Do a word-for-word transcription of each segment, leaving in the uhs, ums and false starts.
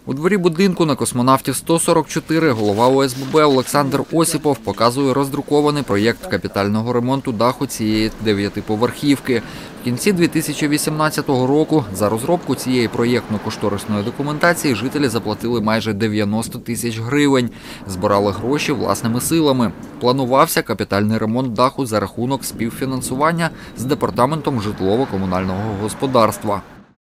У дворі будинку на Космонавтів сто сорок чотири голова О С Б Б Олександр Осіпов показує роздрукований проєкт капітального ремонту даху цієї дев'ятиповерхівки. В кінці дві тисячі вісімнадцятого року за розробку цієї проєктно-кошторисної документації жителі заплатили майже дев'яносто тисяч гривень. Збирали гроші власними силами. Планувався капітальний ремонт даху за рахунок співфінансування з Департаментом житлово-комунального господарства.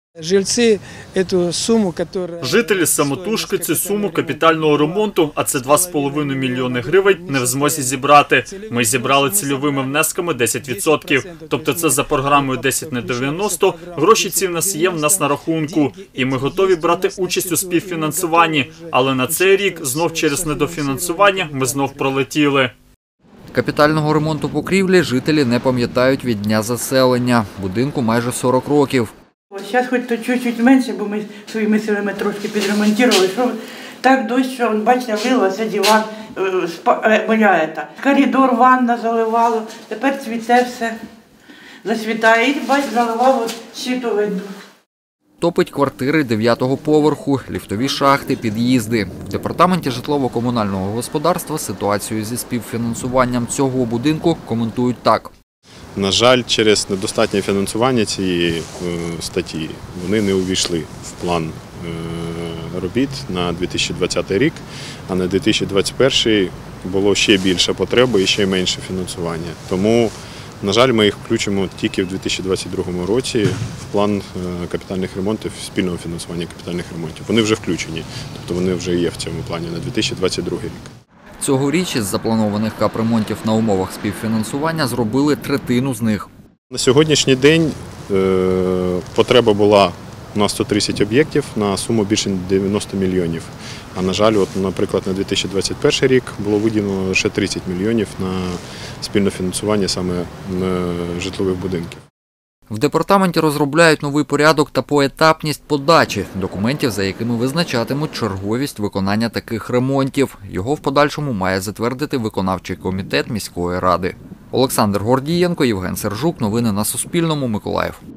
Жителі самотужки цю суму капітального ремонту, а це два з половиною мільйони гривень, не в змозі зібрати. Ми зібрали цільовими внесками десять відсотків. Тобто це за програмою десять на дев'яносто. Гроші ці в нас є в нас на рахунку. І ми готові брати участь у співфінансуванні. Але на цей рік знов через недофінансування ми знов пролетіли. Капітального ремонту покрівлі жителі не пам'ятають від дня заселення. Будинку майже сорок років. Зараз хоч то чуть-чуть менше, бо ми своїми силами трошки підремонтували. Що так дощ, що, бачите, вилилося диван, моя ета. Коридор, ванна заливало, тепер цвіте все, засвітає. І, бач, заливало, щиту видно. Топить квартири дев'ятого поверху, ліфтові шахти, під'їзди. В Департаменті житлово-комунального господарства ситуацію зі співфінансуванням цього будинку коментують так. На жаль, через недостатнє фінансування цієї статті вони не увійшли в план робіт на дві тисячі двадцятий рік, а на дві тисячі двадцять перший було ще більша потреба і ще менше фінансування. Тому, на жаль, ми їх включимо тільки в дві тисячі двадцять другому році в план капітальних ремонтів, спільного фінансування капітальних ремонтів. Вони вже включені, тобто вони вже є в цьому плані на дві тисячі двадцять другий рік. Цьогоріч із запланованих капремонтів на умовах співфінансування зробили третину з них. На сьогоднішній день потреба була на сто тридцять об'єктів на суму більше дев'яноста мільйонів. А на жаль, от, наприклад, на дві тисячі двадцять перший рік було виділено лише тридцять мільйонів на спільне фінансування саме житлових будинків. В департаменті розробляють новий порядок та поетапність подачі документів, за якими визначатимуть черговість виконання таких ремонтів. Його в подальшому має затвердити виконавчий комітет міської ради. Олександр Гордієнко, Євген Сержук. Новини на Суспільному. Миколаїв.